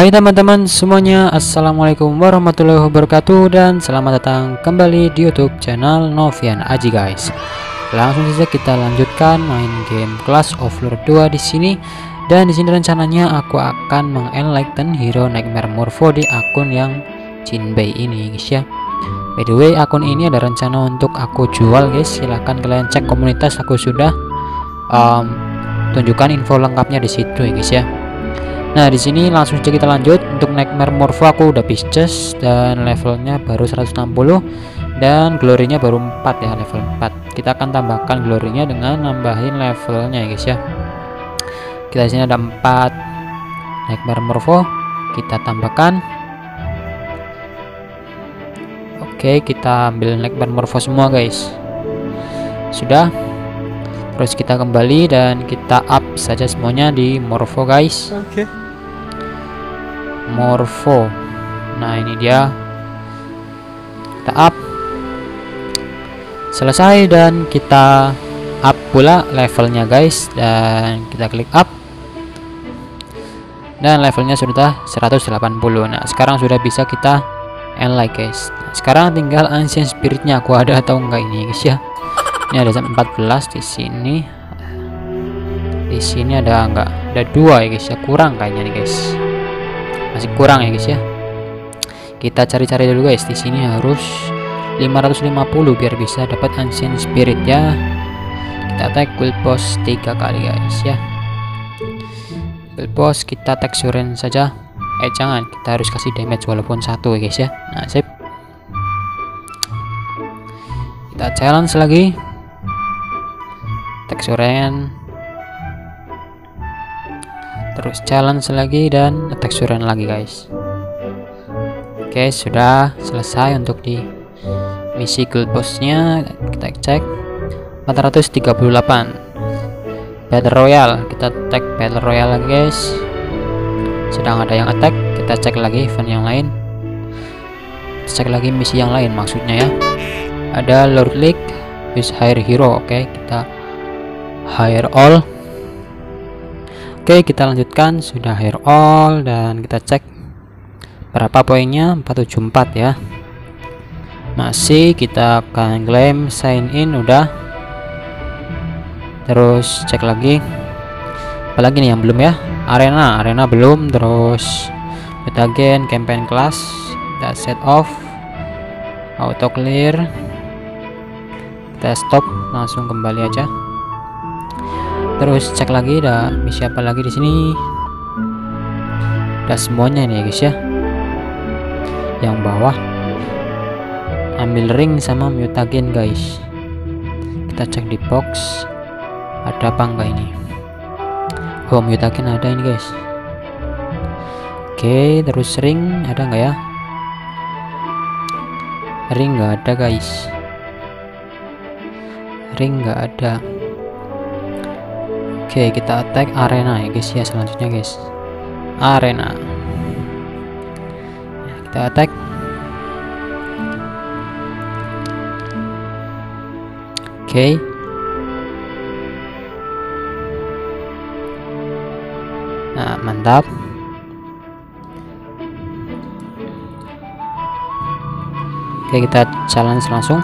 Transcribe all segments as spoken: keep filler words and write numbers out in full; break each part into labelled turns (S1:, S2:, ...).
S1: Hai teman-teman semuanya, assalamualaikum warahmatullahi wabarakatuh, dan selamat datang kembali di YouTube channel Novian Aji guys. Langsung saja kita lanjutkan main game Clash of Lure dua di sini. Dan di sini rencananya aku akan mengenlighten hero Nightmare Morpho di akun yang Jinbei ini guys ya. By the way, akun ini ada rencana untuk aku jual guys. Silahkan kalian cek komunitas, aku sudah um, tunjukkan info lengkapnya di situ ya guys ya. Nah, di sini langsung saja kita lanjut. Untuk Nightmare Morpho aku udah Pisces dan levelnya baru seratus enam puluh dan glorinya baru empat ya, level empat. Kita akan tambahkan glorinya dengan nambahin levelnya ya guys ya. Kita di sini ada empat Nightmare Morpho, kita tambahkan. Oke, kita ambil Nightmare Morpho semua guys. Sudah. Terus kita kembali dan kita up saja semuanya di Morpho guys. Oke. Okay. Morpho. Nah, ini dia. Kita up. Selesai dan kita up pula levelnya guys, dan kita klik up. Dan levelnya sudah seratus delapan puluh. Nah, sekarang sudah bisa kita enlight guys. Nah, sekarang tinggal ancient spiritnya aku ada atau enggak ini guys ya. Ini ada empat belas di sini. Di sini ada enggak? Ada dua ya guys ya, kurang kayaknya nih guys. Masih kurang ya guys ya. Kita cari-cari dulu guys. Di sini harus lima ratus lima puluh biar bisa dapat ancient spirit ya. Kita tag build boss tiga kali guys ya. Build boss kita tag suren saja. Eh jangan, kita harus kasih damage walaupun satu ya guys ya. Nah, sip. Kita challenge lagi. Tag suren. Terus challenge lagi dan attack suren lagi guys. Oke, sudah selesai untuk di misi guild bossnya. Kita cek empat ratus tiga puluh delapan. Battle Royale, kita tag Battle Royale lagi guys. Sedang ada yang attack, kita cek lagi event yang lain. Kita cek lagi misi yang lain maksudnya ya. Ada Lord League with hire hero. Oke, kita hire all. Oke, kita lanjutkan. Sudah hire all dan kita cek berapa poinnya. Empat ratus tujuh puluh empat ya. Masih kita akan claim sign in udah. Terus cek lagi. Apalagi nih yang belum ya? Arena, arena belum. Terus metagen, campaign class, kita set off, auto clear. Kita stop, langsung kembali aja. Terus cek lagi ada misi apa lagi di sini. Udah semuanya nih guys ya. Yang bawah ambil ring sama mutagen guys. Kita cek di box ada apa enggak ini. Oh, mutagen ada ini guys. Oke, terus ring ada enggak ya? Ring enggak ada guys. Ring enggak ada. Oke, kita attack arena ya guys ya. Selanjutnya guys, arena ya, kita attack. Oke, nah mantap. Oke, kita challenge langsung.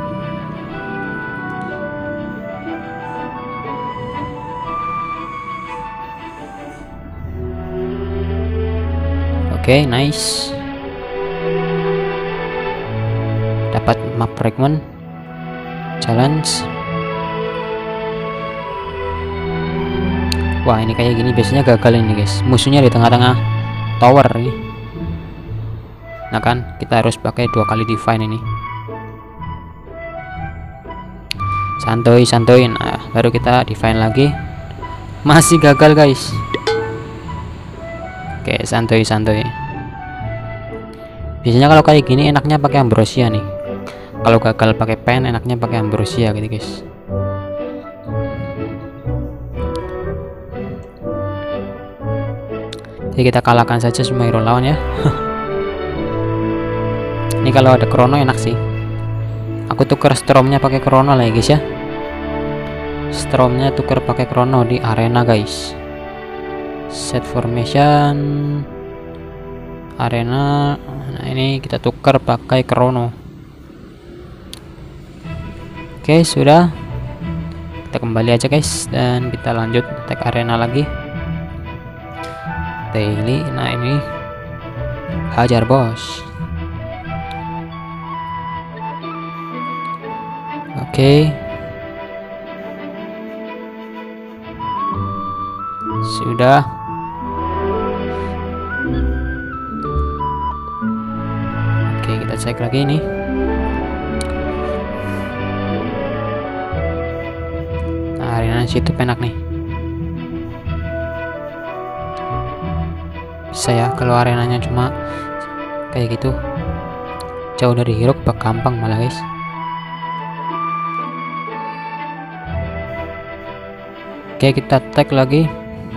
S1: Oke, okay, nice. Dapat map fragment. Challenge. Wah, ini kayak gini biasanya gagal ini guys. Musuhnya di tengah-tengah tower nih. Nah kan, kita harus pakai dua kali divine ini. Santuy, santuy. Nah, baru kita divine lagi. Masih gagal guys. Oke, santuy santuy. Biasanya kalau kayak gini enaknya pakai ambrosia nih. Kalau gagal pakai pen enaknya pakai ambrosia gitu guys. Jadi kita kalahkan saja semua hero lawan ya. Ini kalau ada chrono enak sih. Aku tuker stromnya pakai chrono lah ya guys ya. Stromnya tuker pakai chrono di arena guys. Set formation. arena. Nah, ini kita tukar pakai Chrono. Oke, sudah. Kita kembali aja guys dan kita lanjut attack arena lagi. Daily. Nah, ini hajar bos. Oke. Sudah. Oke, kita cek lagi ini. Nah, arena situ enak nih. Bisa ya kalau arenanya cuma kayak gitu. Jauh dari hero bak gampang malah guys. Oke, kita tag lagi.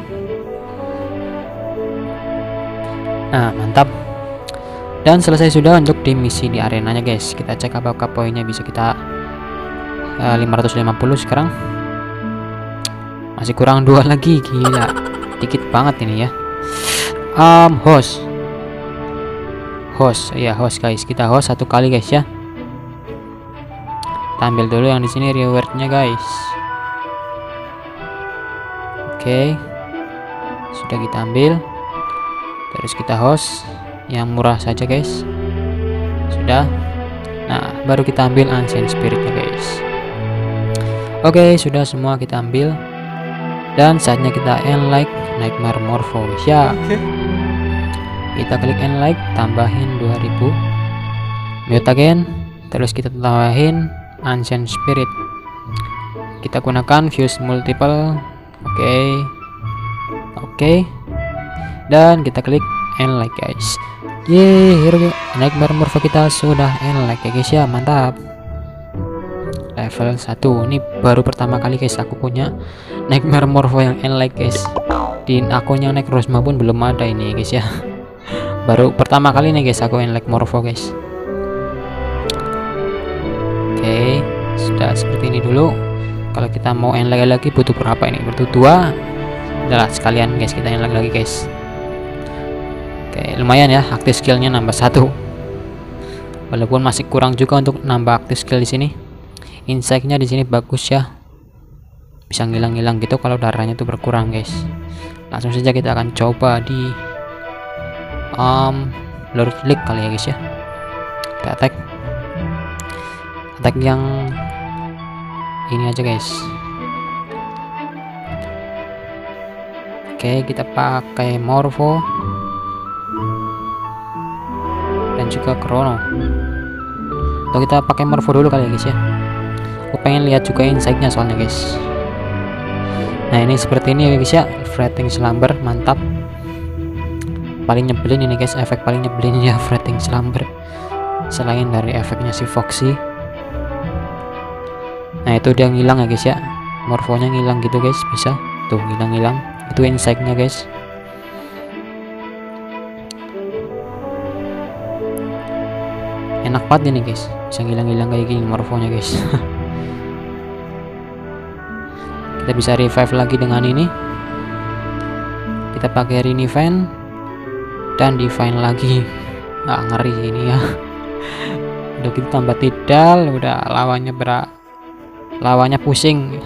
S1: Nah, mantap. Dan selesai sudah untuk di misi di arenanya guys. Kita cek apakah poinnya bisa kita uh, lima ratus lima puluh sekarang. Masih kurang dua lagi, gila. Dikit banget ini ya. Um, host. Host, ya host guys. Kita host satu kali guys ya. Tampil dulu yang di sini rewardnya guys. Oke, sudah kita ambil. Terus kita host yang murah saja guys. Sudah. Nah, baru kita ambil ancient spiritnya guys. Oke, sudah semua kita ambil. Dan saatnya kita end like Nightmare Morpho ya. Kita klik end like, tambahin dua ribu. Mute again. Terus kita tambahin ancient spirit. Kita gunakan fuse multiple. Oke. Okay. Oke. Okay. Dan kita klik end like guys. Yeay, hero Nightmare Morpho kita sudah end like ya guys ya, mantap. Level satu. Ini baru pertama kali guys aku punya Nightmare Morpho yang end like guys. Di akunnya Necrozma pun belum ada ini guys ya. Baru pertama kali nih guys aku end like Morpho guys. Oke, okay, sudah seperti ini dulu. Kalau kita mau end like lagi butuh berapa ini? Butuh dua. Udah sekalian guys kita end like lagi guys. Oke, okay, lumayan ya, aktif skillnya nambah satu. Walaupun masih kurang juga untuk nambah aktif skill di sini. Insight-nya di sini bagus ya. Bisa ngilang-ngilang gitu kalau darahnya tuh berkurang guys. Langsung saja kita akan coba di um Lord League kali ya guys ya. Kita attack. Attack yang ini aja guys. Oke, kita pakai Morpho dan juga Chrono. Atau kita pakai Morpho dulu kali ya guys ya. Aku pengen lihat juga insight-nya soalnya guys. Nah, ini seperti ini ya guys ya. Fretting Slumber, mantap. Paling nyebelin ini guys, efek paling nyebelin ya Fretting Slumber. Selain dari efeknya si Foxy. Nah, itu dia ngilang ya guys ya. Morfonya ngilang gitu guys, bisa. Tuh, ngilang-ngilang. Itu insight-nya guys. Enak banget ini guys. Bisa ngilang-ngilang kayak gini Morfonya guys. Kita bisa revive lagi dengan ini. Kita pakai Renivine dan Divine lagi. Nggak ngeri ini ya. Udah kita tambah tidal, udah lawannya berat, lawannya pusing.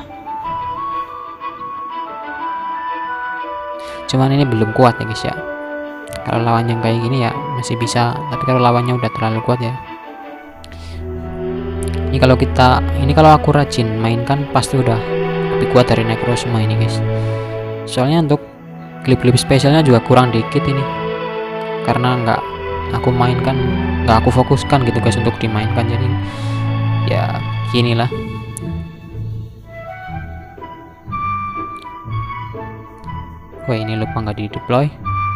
S1: Cuman ini belum kuat ya guys ya. Kalau lawan yang kayak gini ya masih bisa, tapi kalau lawannya udah terlalu kuat ya. Ini kalau kita, ini kalau aku rajin mainkan pasti udah lebih kuat dari Necrozma ini guys. Soalnya untuk klip-klip spesialnya juga kurang dikit ini, karena nggak aku mainkan, nggak aku fokuskan gitu guys untuk dimainkan. Jadi ya ginilah. Wah, ini lupa nggak di deploy.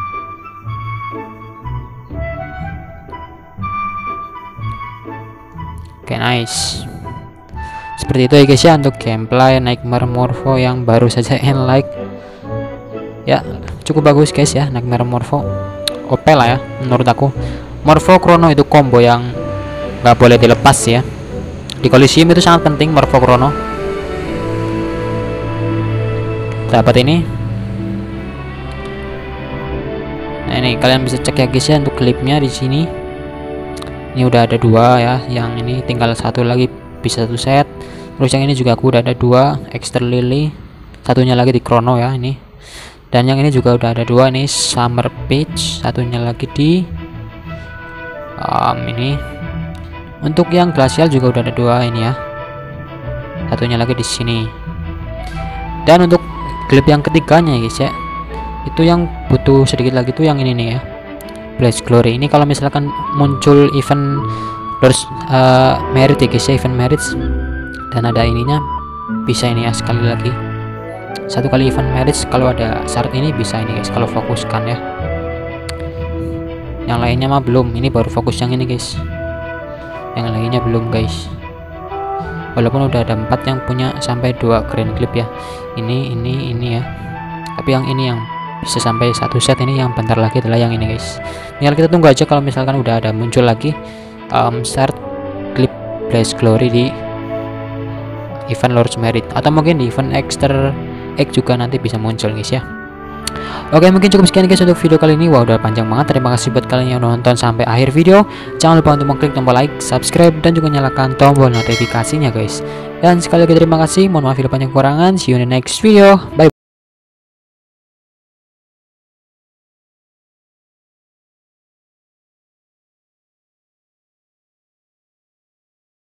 S1: Oke, okay, nice. Seperti itu ya guys ya untuk gameplay Nightmare Morpho yang baru saja end like. Ya, cukup bagus guys ya Nightmare Morpho. O P lah ya menurut aku. Morpho Chrono itu combo yang nggak boleh dilepas ya. Di Coliseum itu sangat penting Morpho Chrono. Dapat ini. Nah, Nah ini kalian bisa cek ya guys ya untuk klipnya di sini. Ini udah ada dua ya, yang ini tinggal satu lagi bisa satu set. Terus yang ini juga aku udah ada dua extra lily, satunya lagi di chrono ya ini. Dan yang ini juga udah ada dua nih summer peach, satunya lagi di um, ini. Untuk yang glacial juga udah ada dua ini ya, satunya lagi di sini. Dan untuk klip yang ketiganya guys ya, itu yang butuh sedikit lagi tuh yang ini nih ya, Blaze Glory. Ini kalau misalkan muncul event terus uh, merit ya guys ya, event merit dan ada ininya bisa ini ya, sekali lagi satu kali event merit kalau ada syarat ini bisa ini guys, kalau fokuskan ya. Yang lainnya mah belum, ini baru fokus yang ini guys, yang lainnya belum guys, walaupun udah ada empat yang punya sampai dua grand clip ya, ini ini ini ya, tapi yang ini yang bisa sampai satu set ini yang bentar lagi adalah yang ini guys. Tinggal kita tunggu aja kalau misalkan udah ada muncul lagi um, start clip Blaze Glory di event Lord's Merit, atau mungkin di event Extra Egg juga nanti bisa muncul guys ya. Oke, mungkin cukup sekian guys untuk video kali ini. Wah, udah panjang banget. Terima kasih buat kalian yang nonton sampai akhir video. Jangan lupa untuk mengklik tombol like, subscribe, dan juga nyalakan tombol notifikasinya guys. Dan sekali lagi terima kasih. Mohon maaf bila banyak kekurangan. See you in the next video. Bye.